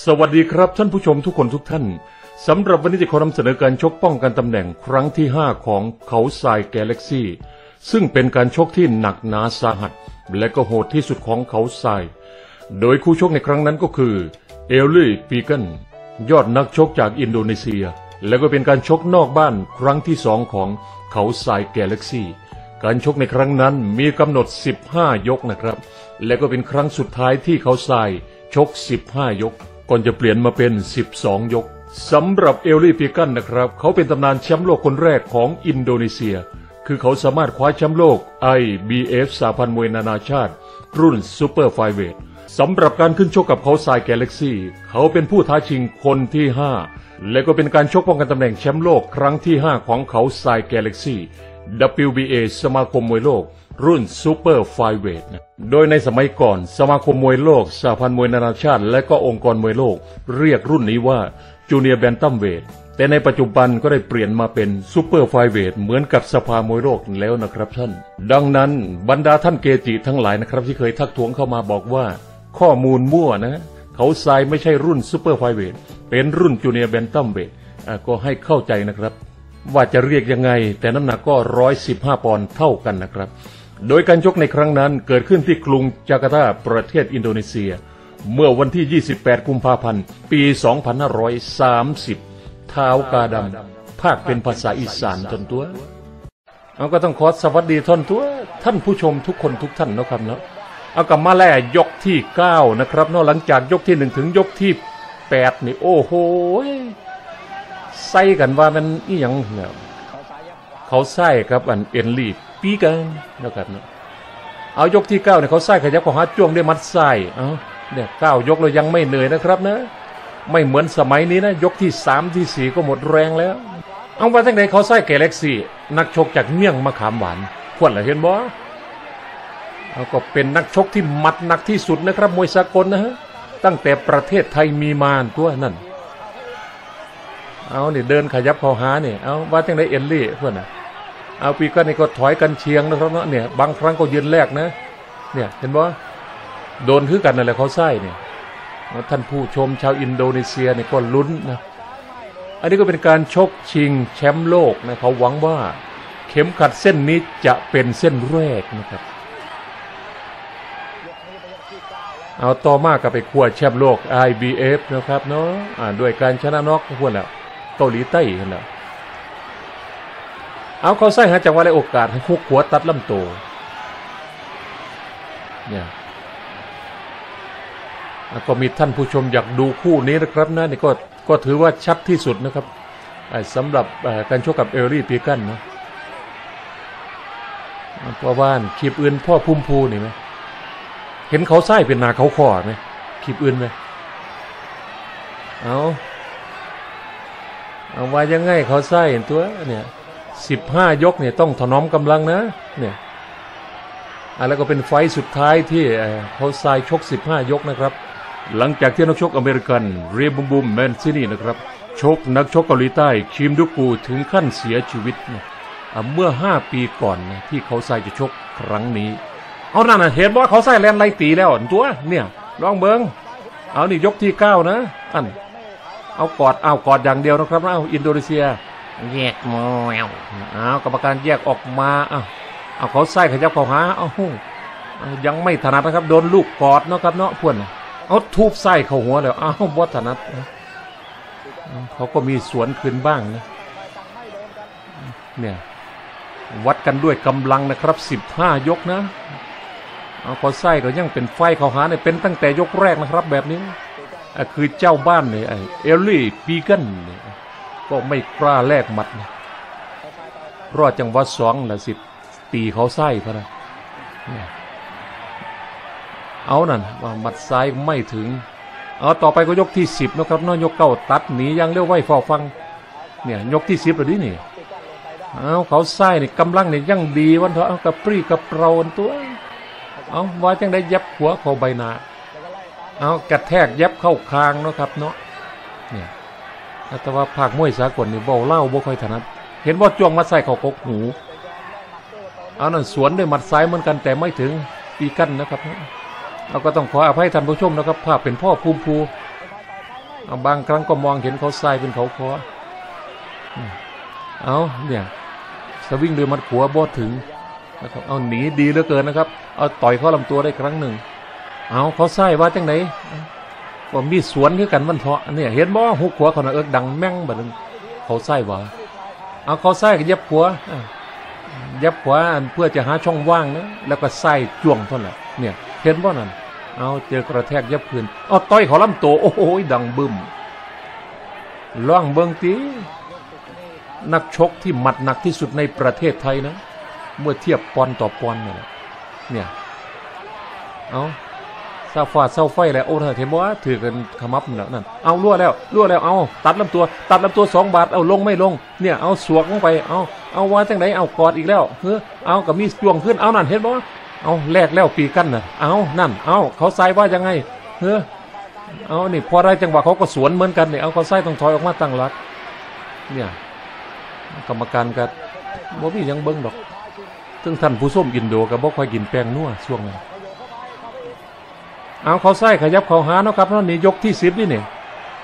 สวัสดีครับท่านผู้ชมทุกคนทุกท่านสำหรับวันนี้จะขอนำเสนอการชกป้องกันตำแหน่งครั้งที่5ของเขาทรายแกลเล็กซี่ซึ่งเป็นการชกที่หนักหนาสาหัสและก็โหดที่สุดของเขาทรายโดยคู่ชกในครั้งนั้นก็คือเอลลี่ปีเกิลยอดนักชกจากอินโดนีเซียและก็เป็นการชกนอกบ้านครั้งที่2ของเขาทรายแกลเล็กซี่การชกในครั้งนั้นมีกำหนด15ยกนะครับและก็เป็นครั้งสุดท้ายที่เขาทรายชก15ยกก่อนจะเปลี่ยนมาเป็น12ยกสำหรับเอลลี่ปีเกิลนะครับเขาเป็นตำนานแชมป์โลกคนแรกของอินโดนีเซียคือเขาสามารถคว้าแชมป์โลก IBF สหพันธ์มวยนานาชาติรุ่นซูเปอร์ไฟเวทสำหรับการขึ้นชกกับเขาทรายแกลเล็กซี่เขาเป็นผู้ท้าชิงคนที่5และก็เป็นการชกป้องกันตำแหน่งแชมป์โลกครั้งที่5ของเขาทรายแกลเล็กซี่ WBA สมาคมมวยโลกรุ่นซูเปอร์ไฟเวทโดยในสมัยก่อนสมาคมมวยโลกสหพันธ์มวยนานาชาติและก็องค์กรมวยโลกเรียกรุ่นนี้ว่าจูเนียร์แบนตัมเวทแต่ในปัจจุบันก็ได้เปลี่ยนมาเป็นซูเปอร์ไฟเวทเหมือนกับสภามวยโลกแล้วนะครับท่านดังนั้นบรรดาท่านเกจิทั้งหลายนะครับที่เคยทักท้วงเข้ามาบอกว่าข้อมูลมั่วนะเขาทรายไม่ใช่รุ่นซูเปอร์ไฟเวทเป็นรุ่นจูเนียร์แบนตัมเวทก็ให้เข้าใจนะครับว่าจะเรียกยังไงแต่น้ำหนักก็115ปอนด์เท่ากันนะครับโดยการชกในครั้งนั้นเกิดขึ้นที่กรุงจาการ์ตาประเทศอินโดนีเซียเมื่อวันที่28กุมภาพันธ์ปี2530ท้าวกาดำภาคเป็นภาษาอีสานจนตัวเอาก็ต้องขอสวัสดีท่านผู้ชมทุกคนทุกท่านนะครับเนาะเอากลับมาแล้วยกที่9นะครับเนาะหลังจากยกที่1ถึงยกที่8นี่โอ้โหใส่กันว่ามันอีหยังเนี่ยเขาใส่ครับอันเอ็นลีปีกันนะครับเนาะเอายกที่9เนี่ยเขาใส่ขยับของหาจ้วงด้วยมัดใส่เอาเนี่ย9ยกเรายังไม่เหนื่อยนะครับนะไม่เหมือนสมัยนี้นะยกที่3ที่4ก็หมดแรงแล้วเอาว่าตั้งแต่เขาใส่แกลเล็กซี่นักชกจากเมี่ยงมะขามหวานพวกเราเห็นบ่เอาก็เป็นนักชกที่มัดหนักที่สุดนะครับมวยสากลนะฮะตั้งแต่ประเทศไทยมีมาตัวนั่นเอาเนี่ยเดินขยับเข้าหาเนี่ยเอาว่าตั้งแต่เอ็นลี่เพื่อนน่ะเอาปีก็นี่ก็ถอยกันเชียงนะครับเนาะเนี่ยบางครั้งก็ยืนแรกนะเนี่ยเห็นบ่โดนคือกันนั่นแหละเขาใส่เนี่ยท่านผู้ชมชาวอินโดนีเซียเนี่ยก็ลุ้นนะอันนี้ก็เป็นการชกชิงแชมป์โลกนะเขาหวังว่าเข็มขัดเส้นนี้จะเป็นเส้นแรกนะครับเอาต่อมาก็ไปคว้าแชมป์โลก IBF นะครับเนาะด้วยการชนะน็อกพวกแล้วเกาหลีใต้กันแล้วเอาเขาใส่หาจังหวะและโอกาสให้ฮุกหัวตัดลำตัวเนี่ยก็มีท่านผู้ชมอยากดูคู่นี้นะครับนะนี่ก็ถือว่าชัดที่สุดนะครับสำหรับการชกกับเอลลี่ปีเกิลนะพ่อบ้านคลิปอื่นพ่อพุ่มพูนี่ไหมเห็นเขาไส้เป็นนาเขาคอไหมคลิปอื่นไหมเอาว่ายังไงเขาไส้เห็นตัวเนี่ย15ยกเนี่ยต้องถนอมกำลังนะเนี่ยแล้วก็เป็นไฟสุดท้ายที่เขาทรายชก15ยกนะครับหลังจากที่นักชกอเมริกันเรบุมบูมแมนซินี่นะครับชกนักชกเกาหลีใต้คิมดุกูถึงขั้นเสียชีวิตนะเมื่อ5ปีก่อนนะที่เขาทรายจะชกครั้งนี้เอานั่นเห็นว่าเขาใส่แลนไล่ตีแล้วตัวเนี่ยลองเบิ้งเอานี่ยกที่9นะอันเอากอดอย่างเดียวนะครับเอาอินโดนีเซียแยกมอเอากรรมการแยกออกมาเอาเขาใส่ขยับเขาหายังไม่ถนัดนะครับโดนลูกกอดนะครับเนาะพวกเอาทูบใส่เข้าหัวแล้วบ่ถนัดเขาก็มีสวนคืนบ้างนะเนี่ยวัดกันด้วยกำลังนะครับ15ยกนะเอาเขาใส่ก็ยังเป็นไฟเขาหาเนี่ยเป็นตั้งแต่ยกแรกนะครับแบบนี้คือเจ้าบ้านเนี่ยเอลลี่ปีเกิลก็ไม่กล้าแลกหมัดนะรอดจังหวะ2ละสิตีเขาใส่พะนะเอานั่นว่าหมัดซ้ายไม่ถึงเอาต่อไปก็ยกที่10นะครับน้อยยก9ตัดหนียังเลี้ยวไว้ฝ่อฟังเนี่ยยกที่10แล้วดินี่เอาเขาใส่นี่กำลังเนี่ยยังดีวันเถอะกระปรี้กระเปร่าตัวเอาว่าจังได้ยับหัวเข้าใบหน้าเอากระแทกยับเข้าคางเนาะครับเนาะเนี่ยแต่ว่าภาคมวยสากลนี่เบาเล่าบ่ค่อยถนัดเห็นว่าจ้วงมัดใส่เขากกหูเอานั่นสวนด้วยหมัดซ้ายเหมือนกันแต่ไม่ถึงปีกันนะครับเราก็ต้องขออภัยท่านผู้ชมนะครับภาพเป็นพ่อภูมิภูเอาบางครั้งก็มองเห็นเขาทรายเป็นเขาคอเอาเนี่ยสวิงเรือมัดขัวบอถึงนะครับเอาหนีดีเหลือเกินนะครับเอาต่อยเข้าลำตัวได้ครั้งหนึ่งเอาเขาทรายว่าจังไหนก็มีสวนคือกันวันเถาะเนี่ยเห็นบ่หุกขัวเขาเอิกดังแม่งแบบนึงเขาทรายว่าเอาเขาทรายก็เย็บขัวเย็บขวาเพื่อจะหาช่องว่างนะแล้วก็ไส้จ้วงเท่านั้นเนี่ยเห็นบ่นั่นเอาเจอกระแทกยับคืนเอาต่อยเขาลำโตโอ้โหดังบึ้มล่องเบิงตีนักชกที่หมัดหนักที่สุดในประเทศไทยนะเมื่อเทียบปอนต่อปอนเนี่ยเอาซาฟาดเศร้าไฟแล้วโอ้เห็นบ่ถือกันขมับนั่นเอารั่วแล้วเอาตัดลำตัว2 บาทเอาลงไม่ลงเนี่ยเอาสวกลงไปเอาว่าจังไหนเอากอดอีกแล้วเอากับมีจ้วงขึ้นเอานั่นเห็นบ่เอาแลกแล้วปีกันน่ะเอานั่นเอาเขาใส่ว่ายังไงเอานี่พอได้จังหวะเขาก็สวนเหมือนกันเนี่ยเอาเขาใส่ต้องถอยออกมาตั้งหลักเนี่ยกรรมการก็บ่มียังเบิ่งดอกซึ่งท่านผู้ส้มอินโดก็บ่ค่อยกินแป้งนัวช่วงนั้นเอาเขาใส่ขยับเขาหาเนาะครับนี่ยกที่10นี่เนี่ย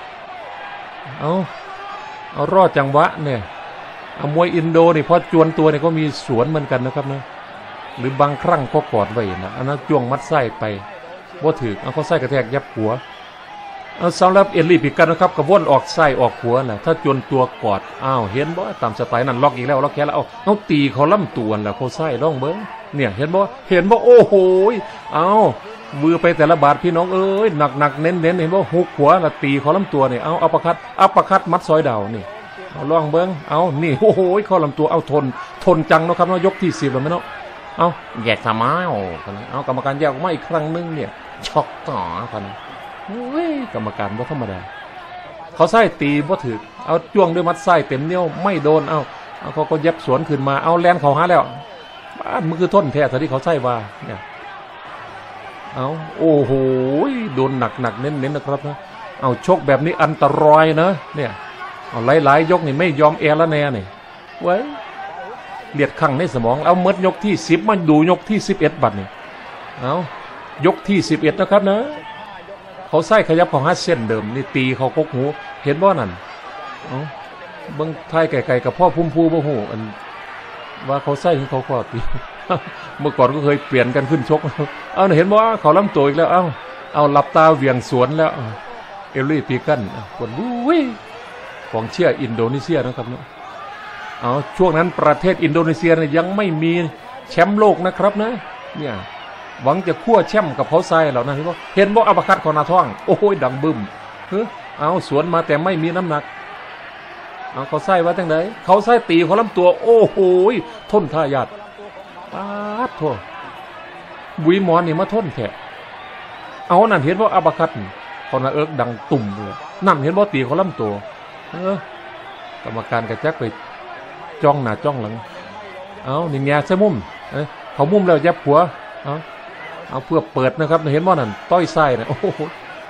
เอารอดจังหวะเนี่ยเอามวยอินโดนี่พอจวนตัวเนี่ยก็มีสวนเหมือนกันนะครับนะหรือบางครั้งก็กอดไว้นะอันนั้นจ้วงมัดไส้ไปบ่ถือเอาเขาไส้กระแทกยับหัวเอาสำหรับเอลลี่พิกันนะครับกระวนออกไส้ออกหัวน่ะถ้าจวนตัวกอดเห็นบ่ตามสไตล์นั้นล็อกอีกแล้วล็อกแค่แล้วเอาตีเขาล่ำตัวแล้วเขาไส้ร่องเบิ้งเนี่ยเห็นบ่โอ้โหเอามือไปแต่ละบาทพี่น้องเอ้ยหนักเน้นเห็นบ่หุกหัวแล้วตีเขาล่ำตัวเนี่ยเอาอัปเปอร์คัตมัดซอยดาวนี่เอาล่องเบิ้งเอานี่โอ้โหเขาลำตัวเอาทนจังนะครับเนาะยกที่10แล้วมั้ยเนาะเอาแยกสามารถเอากรรมการแยกออกมาอีกครั้งนึงเนี่ยช็อกต่อกันกรรมการว่าธรรมดาเขาไส้ตีบ่ถือเอาจ้วงด้วยมัดไส้เต็มเนี่ยวไม่โดนเอาเขาก็เย็บสวนขึ้นมาเอาแลนเขาหาแล้วบ้านมันคือท้นแท้ที่เขาไส้ว่าเนี่ยเอาโอ้โหโดนหนักเน้นนะครับนะเอาชกแบบนี้อันตรายนะเนี่ยเอาหลายยกนี่ไม่ยอมแอแล้วแน่นี่ไว้เลียดข้างในสมองเอาเมื่อยกที่10มาดูยกที่11บัดนี่เอายกที่11นะครับนะเขาไส้ขยับของ5เส้นเดิมนี่ตีเขากกหูเห็นบ่นั่นเบิ่งไทยไก่กับพ่อพุ่มพูบ่ฮู้อันว่าเขาไส้ของเขาตี เมื่อก่อนก็เคยเปลี่ยนกันขึ้นชกเอาเห็นบ่เขาล้ำตัวอีกแล้วเอาหลับตาเวียงสวนแล้วเอลลี่ปีกันคนวุ้ยของเชียร์อินโดนีเซียนะครับเนาะช่วงนั้นประเทศอินโดนีเซียเนี่ยยังไม่มีแชมป์โลกนะครับนะเนี่ยหวังจะคั่วแชมป์กับเขาทรายเหล่านั้นเห็นบ่อัปเปอร์คัตของนาท้องโอ้โหดังบึ้มเอาสวนมาแต่ไม่มีน้ำหนักเอาเขาทรายว่าจังไดเขาทรายตีเขาลำตัวโอ้โหทนท่ายาดป๊าดโธ่บุยหมอนนี่มาทนแท้เอานั่นเห็นบ่อัปเปอร์คัตเขาน่ะเอิกดังตุ่มเลยนั่นเห็นบ่ตีเขาลำตัวกรรมการกระจักไปจ้องหน้าจ้องหลังนี่แง่ใส่มุมเขามุมแล้วยับหัวเอาเพื่อเปิดนะครับเห็นว่านั่นต้อยไส้นะโอ้โห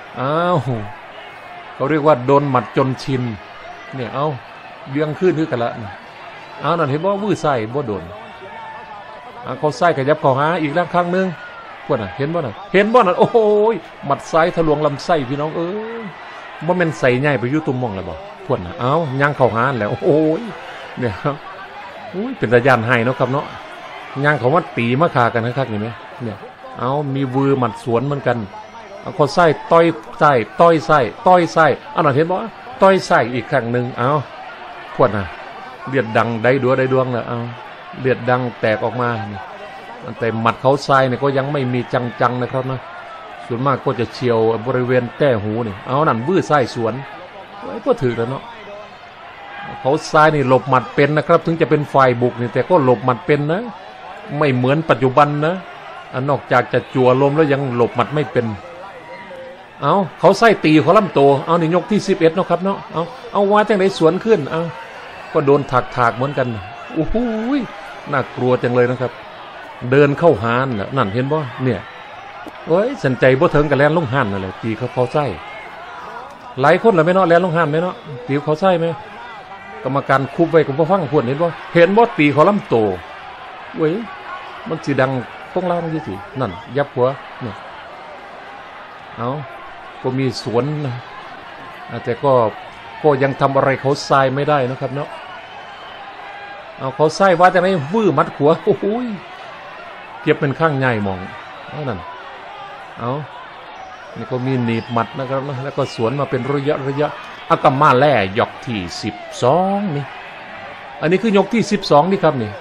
เขาเรียกว่าโดนหมัดจนชินเนี่ยเบี้ยงขึ้นคือกันละนั่นเห็นว่าวื้อไส้บ่โดนเขาไส้ขยับเขาหาอีกแล้วครั้งนึงพวกน่ะเห็นว่านั่นโอ้โหหมัดซ้ายทะลวงลำไส้พี่น้องบ่แม่นใส่ใหญ่ไปอยู่ตุ่มมองแล้วบ่พวกน่ะย่างเขาหาแล้วโอ้โหเนี่ยเป็นตะยานให้เนาะครับเนาะย่างเขาว่าตีมาขากันนะครับนี่ไหมเนี่ยมีวือหมัดสวนเหมือนกันเขาไส้ต้อยไส้หน่อยเห็นบ่ต้อยไส้อีกครั้งหนึ่งพวดน่ะเลือดดังได้ดวงแล้วเลือดดังแตกออกมาแต่หมัดเขาไส้เนี่ยก็ยังไม่มีจังนะครับนะส่วนมากก็จะเฉียวบริเวณแก้หูนี่นั่นวือไส้สวนไว้ก็ถือแล้วเนาะเขาซ้ายนี่หลบหมัดเป็นนะครับถึงจะเป็นฝ่ายบุกนี่แต่ก็หลบหมัดเป็นนะไม่เหมือนปัจจุบันนะนอกจากจะจั่วลมแล้วยังหลบหมัดไม่เป็นเขาไส้ตีเขาล่ำโตนี่ยกที่11เนาะครับเนาะเอาว่าจังไหนสวนขึ้นก็โดนถากเหมือนกันโอ้โหน่ากลัวจังเลยนะครับเดินเข้าหานนั่นเห็นบ่เนี่ยสนใจบ่ถึงกับแลนลงหันนั่นแหละตีเขาไส้หลายคนเลยไม่เนาะแลนลงหันไหมเนาะตีเขาไส้ไหมกรรมการคุบไว้กับพ่อฟังพวดเห็นบ่ตีเขาล้ำโตมันสีดังต้องล่างยี่สินั่นยับหัวเนี่ยก็มีสวนแต่ก็ยังทำอะไรเขาทรายไม่ได้นะครับเนาะเอาเขาทรายว่าจะไม่วื้อมัดขัวโอ้โหเก็บเป็นข้างใหญ่มองเอานั่นเอานี่ก็มีหนีบหมัดนะครับนะแล้วก็สวนมาเป็นระยะอากามาแล่ยกที่12นี่อันนี้คือยกที่12นี่ครับนี่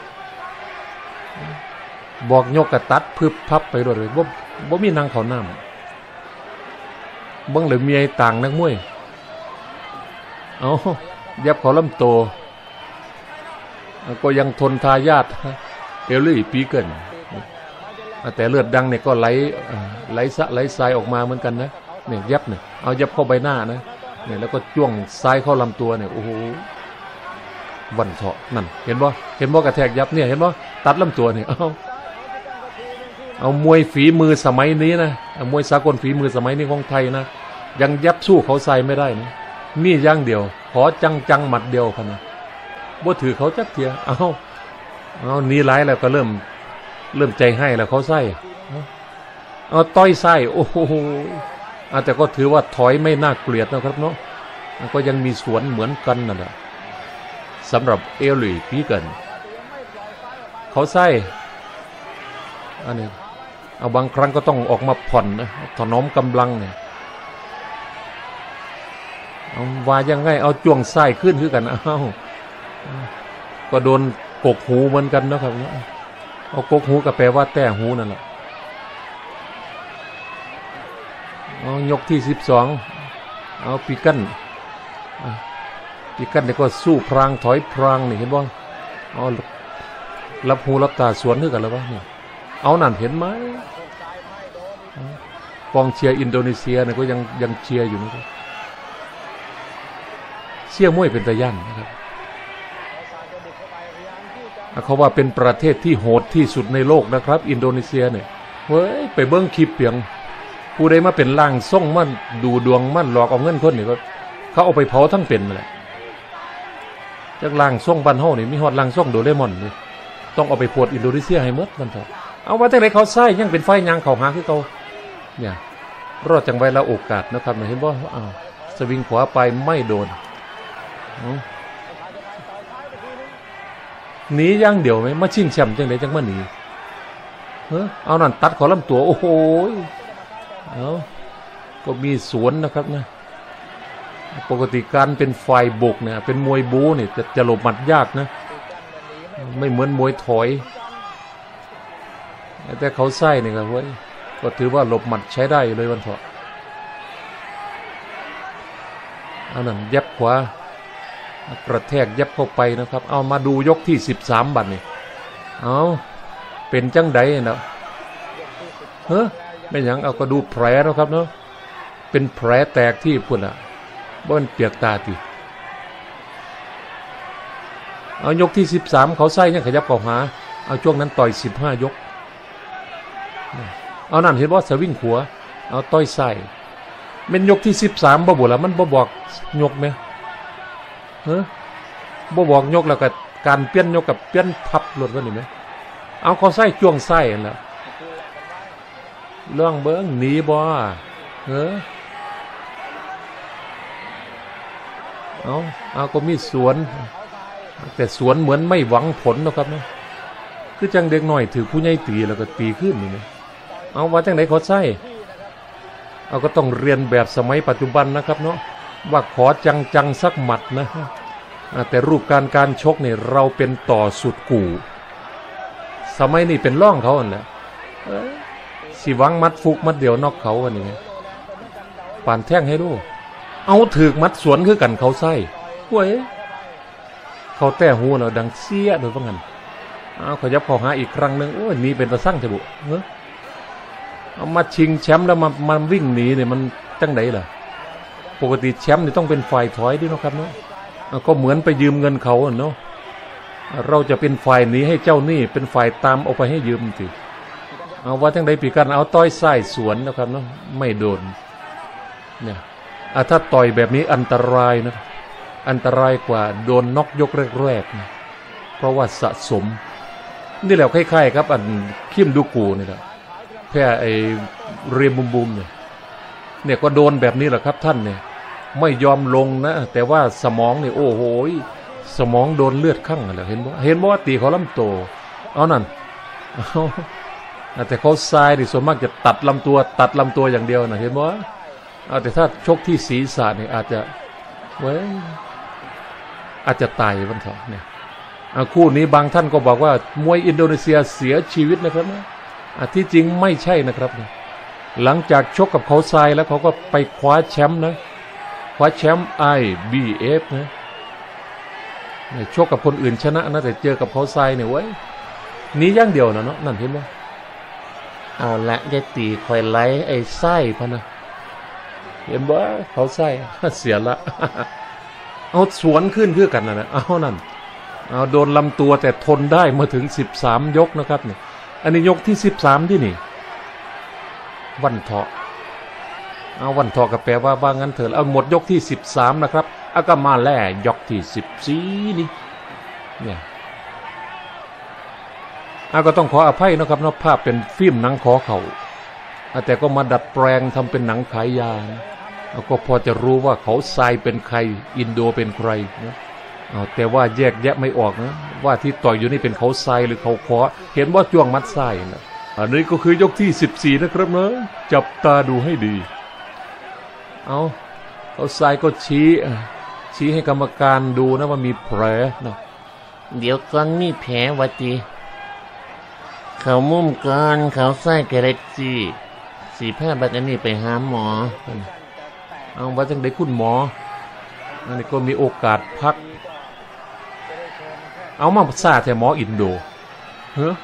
บอกยกกระตัดพึบพับไปเลยบ่มีนางเขาน้ำบังเลยมีไอ้ต่างนักมวยเอายับเขาลำโตก็ยังทนทายาทเอลลี่ปีเกิลแต่เลือดดังเนี่ยก็ไหลทรายออกมาเหมือนกันนะเนี่ยยับเนี่ยเอายับเข้าใบหน้านะเนี่ยแล้วก็จ้วงซ้ายเข้าลำตัวเนี่ยโอ้โหวันเถาะนั่นเห็นบ่กระแทกยับเนี่ยเห็นบ่ตัดลำตัวเนี่ยเอามวยฝีมือสมัยนี้นะมวยสากลฝีมือสมัยนี้ของไทยนะยังยับสู้เขาทรายไม่ได้นะมีอย่างเดียวขอจังหมัดเดียวพะนะบ่ถือเขาจักเทียเอาหนีร้ายแล้วก็เริ่มใจให้แล้วเขาไส้เอาต้อยไส้โอ้โหแต่ก็ถือว่าถอยไม่น่าเกลียดนะครับเนาะก็ยังมีสวนเหมือนกันนั่นแหละสำหรับเอลลี่ปีเกิลเขาไส้อันนี้เอาบางครั้งก็ต้องออกมาผ่อนนะถนอมกำลังเนี่ยเอาว่ายังไงเอาจ้วงไส้ขึ้นคือกันก็โดนกกหูเหมือนกันนะครับเอากกหูก็แปลว่าแต้หูนั่นแหละเอายกที่12เอาปีกันเนี่ยก็สู้พรางถอยพรางนี่เห็นบ่เอารับหูรับตาสวนคือกันแล้ววะเนี่ยเอานั่นเห็นไหมกองเชียร์อินโดนีเซียเนี่ยก็ยังเชียร์อยู่นะครับเชียร์มวยเป็นตะยั่นนะครับเขาว่าเป็นประเทศที่โหดที่สุดในโลกนะครับอินโดนีเซียเนี่ยเฮ้ยไปเบิ้งคลิปเปียงผู้ใดมาเป็นล่างส่งมันดูดวงมันหลอกเอาเงินคนนี่ก็เขาเอาไปเผาทั้งเป็นเลยจากล่างส่งบ้านเฮานี่มีฮอดล่างส่งโดเรมอนนี่ต้องเอาไปโพดอินโดนีเซียให้หมดมันเถอะเอาว่าแต่ไหนเขาใส่ยังเป็นไฟยางเขาหาคือเขาเนี่ยรอดจังไว้แล้วโอกาสนะครับเห็นบ่สวิงขวาไปไม่โดนหนีย่างเดียวไหมมาชิงแชมป์จังไดจังมาหนีเอานั่นตัดขอลำตัวโอ้โหก็มีสวนนะครับนะปกติการเป็นฝ่ายบุกเนี่ยเป็นมวยบู๊เนี่ยจะหลบหมัดยากนะไม่เหมือนมวยถอยแต่เขาไส้เนี่ยครับเว้ยก็ถือว่าหลบหมัดใช้ได้เลยวันเถาะเอานั่นยับขวากระแทกยับเข้าไปนะครับเอามาดูยกที่13บัดนี่เอาเป็นจังไดเนาะไม่ยังเอาก็ดูแผลนะครับเนาะเป็นแผลแตกที่พุ่นอ่ะบ่มันเปียกตาติเอายกที่13เขาไส้ยังขยับเข้าหาเอาช่วงนั้นต่อย15ยกเอานั่นเห็นว่าสวิงขัวเอาต่อยไส้เป็นยกที่13บ่บ่ล่ะมันบ่บอกยกมั้ยบ่บอกยกแล้วก็การเปลี่ยนยกกับเปลี่ยนพับหลุดว่านี่มั้ยเอาเขาไส้จ้วงไส้นั่นแหละเรื่องเบิ่งหนีบ่เอาก็มีสวนแต่สวนเหมือนไม่หวังผลนะครับนะคือจังเด็กน้อยถือผู้ใหญ่ตีแล้วก็ตีขึ้นนี่นะเอาว่าจังไหนเขาไส้เอาก็ต้องเรียนแบบสมัยปัจจุบันนะครับเนาะว่าขอจังสักหมัดนะแต่รูปการชกเนี่ยเราเป็นต่อสุดกู่สมัยนี้เป็นร่องเขาอันแหละสิวังมัดฟุกมัดเดียวนอกเขาอันนี้ป่านแท่งให้ดูเอาถือมัดสวนคือกันเขาไส้เว้ยเขาแต่หูเราดังเสียโดยว่างั้นเอาขยับเข้าหาอีกครั้งนึงโอ้ยนี่เป็นตะสั่งเถอะบุเอามาชิงแชมป์แล้วมาวิ่งหนีเนี่ยมันจังไดล่ะปกติแชมป์นี่ต้องเป็นฝ่ายถอยด้วยนะครับเนาะก็เหมือนไปยืมเงินเขาเนาะเราจะเป็นฝ่ายหนีให้เจ้าหนี้เป็นฝ่ายตามเอาไปให้ยืมสิเอาว่าจังไดปีกันเอาต้อยไส้สวนนะครับเนาะไม่โดนเนี่ยถ้าต่อยแบบนี้อันตรายนะอันตรายกว่าโดนน็อกยกแรกๆนะเพราะว่าสะสมนี่แหละคล้ายๆครับอันคิมดูกูนี่แหละแพ้ไอเรียมบุมเนี่ยก็โดนแบบนี้แหละครับท่านเนี่ยไม่ยอมลงนะแต่ว่าสมองนี่โอ้โหสมองโดนเลือดคั่งอะไรเห็นบ่ว่าตีเขาลำโตเอานั่นแต่เขาทรายดิส่วนมากจะตัดลำตัวอย่างเดียวนะเห็นบ่แต่ถ้าชกที่ศีรษะนี่อาจจะตายวันเถาะเนี่ยคู่นี้บางท่านก็บอกว่ามวยอินโดนีเซียเสียชีวิตนะครับนะที่จริงไม่ใช่นะครับนะหลังจากชกกับเขาทรายแล้วเขาก็ไปคว้าแชมป์นะคว้าแชมป์ IBF นะชกกับคนอื่นชนะนะแต่เจอกับเขาทรายเนี่ยหนีอย่างเดียวนะเนาะนั่นเห็นไหมเอาละยายตีคอยไล่ไอ้ไส้พะนะเห็นบ่เขาไส้เสียละเอาสวนขึ้นเพื่อกันนะเอานั่นเอาโดนลำตัวแต่ทนได้มาถึง13ยกนะครับเนี่ยอันนี้ยกที่13ที่นี่วันเถาะเอาวันเถาะก็แปลว่างั้นเถอะเอาหมดยกที่13นะครับก็มาแล่ยกที่14นี่เนี่ยก็ต้องขออภัยนะครับเนาะภาพเป็นฟิล์มหนังขอเข่าแต่ก็มาดัดแปลงทำเป็นหนังขายยานะก็พอจะรู้ว่าเขาทรายเป็นใครอินโดเป็นใครนะแต่ว่าแยกแยะไม่ออกนะว่าที่ต่อยอยู่นี่เป็นเขาทรายหรือเขาขอเห็นว่าจ้วงมัดทรายนะอันนี้ก็คือยกที่14นะครับเนาะจับตาดูให้ดีเขาทรายก็ชี้ให้กรรมการดูนะว่ามีแผลนะเดี๋ยวก่อนมีแผลวะจีเขามุ่มก่อนเขาใส่กระเร็ดสีแพทย์บัดนี้ไปหาหมอว่าจังได้คุณหมออันนี้ก็มีโอกาสพักมาซาแต่หมออินโดเฮ้อ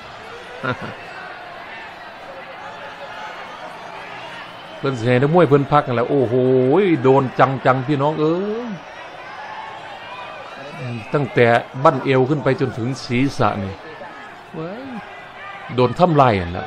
เพิ่นเสียนักมวยเพิ่นพักกันแล้วโอ้โหโดนจังพี่น้องตั้งแต่บั้นเอวขึ้นไปจนถึงศีรษะนี่โดนทำลายแล้ว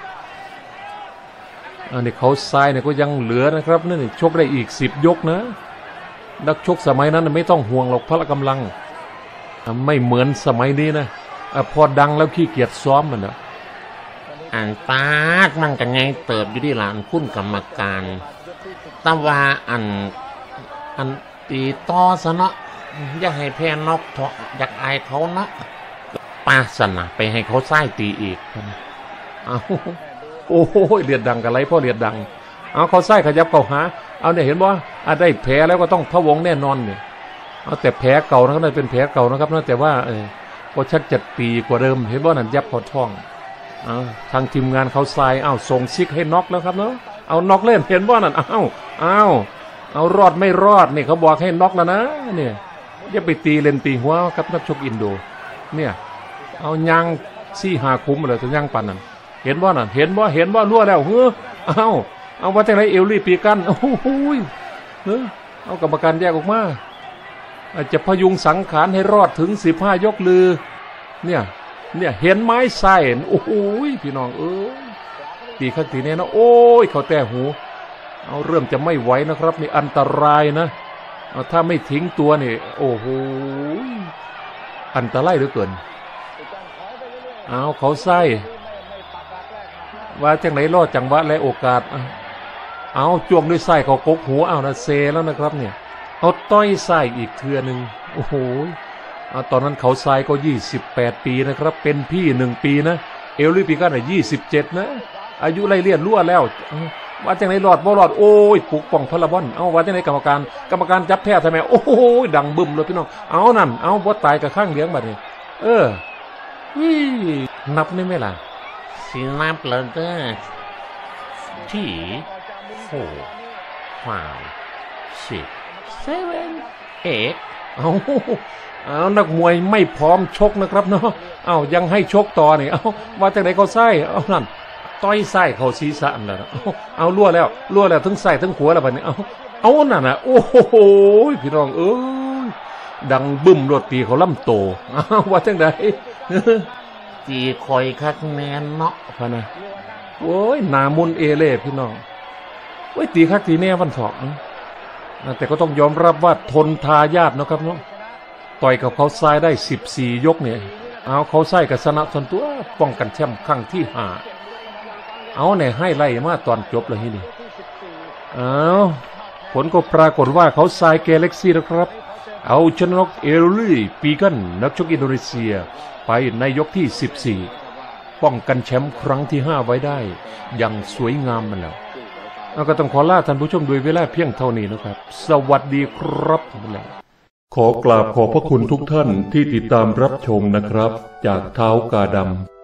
อันนี้เขาทรายเนี่ยก็ยังเหลือนะครับนี่ชกได้อีก10ยกนะนักชกสมัยนั้นไม่ต้องห่วงหรอกพละกำลังไม่เหมือนสมัยนี้นะพอดังแล้วขี้เกียจซ้อมมันนะปาดมันกันไงเติบอยู่ที่หลานคุณกรรมการตะว่าอันตีต่อซะเนาะอยากให้แพ้นอกเถาะอยากอายเขาเนาะปาสนะไปให้เขาไส้ตีอีกโอ้โหเลียดดังกันไรพ่อเลียดดังเขาไส้ขยับเก่าหาเนี่ยเห็นว่าได้แผลแล้วก็ต้องพะวงแน่นอนเนี่ยแต่แผลเก่านะครับเป็นแผลเก่านะครับนะแต่ว่าก็ชักจะปีกว่าเดิมเห็นว่านั่นยับเขาท้องทางทีมงานเขาทรายส่งซิกให้น็อกแล้วครับเนาะน็อกเล่นเห็นว่านั่นรอดไม่รอดนี่เขาบอกให้น็อกแล้วนะเนี่ยอย่าไปตีเลนตีหัวกับนักชกอินโดเนี่ยยาง4-5คุ้มเลยจะยางปั่นนั่นเห็นว่านั่นเห็นว่ารั่วแล้วว่าแต่ไรเอลลี่ปีกันโอ้โหกรรมการแยกออกมาจะพยุงสังขารให้รอดถึง15ยกลือเนี่ยเห็นไม้ใส่โอ้โหพี่น้องตีข้างตีเนี่ยนะโอ้ยเขาแต่หูเริ่มจะไม่ไหวนะครับนี่อันตรายนะถ้าไม่ทิ้งตัวนี่โอ้โหอันตรายเหลือเกินเขาใส่ว่าจังไหนรอดจังหวะและโอกาสจ้วงด้วยไส้เขากกหัวนะเซแล้วนะครับเนี่ยต้อยไส้อีกเทือนึงโอ้โหตอนนั้นเขาทรายก็28ปีนะครับเป็นพี่1ปีนะเอลลี่ปีกัน27นะอายุไล่เลี่ยนรั่วแล้วว่าจังไหนรอดบ่รอดโอ้ยปุกป่องพลบอนว่าจังไหนกรรมการจับแพ้ทำไมโอ้โหดังบึ้มเลยพี่น้องนั่นบ่ตายกับข้างเลี้ยงบัดนี้นับได้ไหมล่ะสินับแล้วเด้อที่4 5 6 7 8นักมวยไม่พร้อมชกนะครับเนาะยังให้ชกต่อนี่ว่าจากไหนเขาไส้นั่นต้อยไส้เขาศีรษะนั่นแหละรั่วแล้วทั้งไส้ทั้งหัวแล้วบัดนี้นั่นน่ะโอ้โหพี่น้องดังบึ้มรถตีเขาล่ำโตว่าจังไดตีคอยคักแมนเนาะพะนะโอ้ยนามุนเอเล่พี่น้องตีคักตีแน่วันเถาะแต่ก็ต้องยอมรับว่าทนทายาทนะครับเนาะต่อยกับเขาทรายได้14ยกเนี่ยเขาใส่กับชนะส่วนตัวป้องกันแชมป์ครั้งที่5เนี่ยให้ไล่มาตอนจบเลยนี่ผลก็ปรากฏว่าเขาทรายแกเล็กซี่นะครับเอาชนะน็อกเอลลี่ปีกันนักชกอินโดนีเซียไปในยกที่ 14ป้องกันแชมป์ครั้งที่ 5ไว้ได้อย่างสวยงามมันแล้วเราก็ต้องขอลาท่านผู้ชมด้วยเวลาเพียงเท่านี้นะครับสวัสดีครับขอกราบขอบพระคุณทุกท่านที่ติดตามรับชมนะครับจากเท้ากาดำ